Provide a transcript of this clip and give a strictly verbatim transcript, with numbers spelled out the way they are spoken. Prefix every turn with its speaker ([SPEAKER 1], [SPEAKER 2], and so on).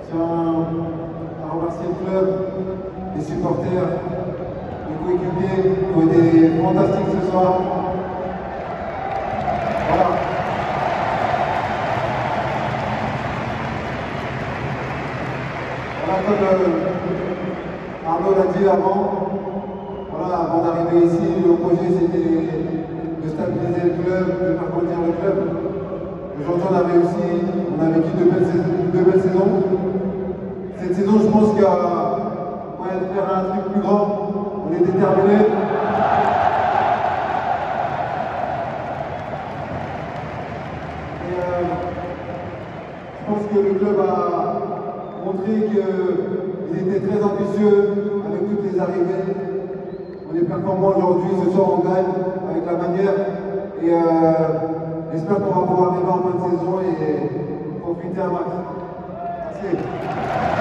[SPEAKER 1] tiens à remercier le club, les supporters, les coéquipiers qui ont été fantastiques ce soir. Voilà. Voilà, comme euh, Arnaud l'a dit avant, voilà, avant d'arriver ici, le projet c'était de stabiliser le club, de faire grandir le club. Aujourd'hui on a réussi, on a vécu de belles, de belles saisons. Cette saison je pense qu'il y a moyen de faire un truc plus grand, on est déterminés. Et euh, je pense que le club a montré qu'ils étaient très ambitieux avec toutes les arrivées. On est performants aujourd'hui, ce soir on gagne avec la manière et euh, j'espère qu'on va pouvoir arriver en fin de saison et profiter un max. Merci.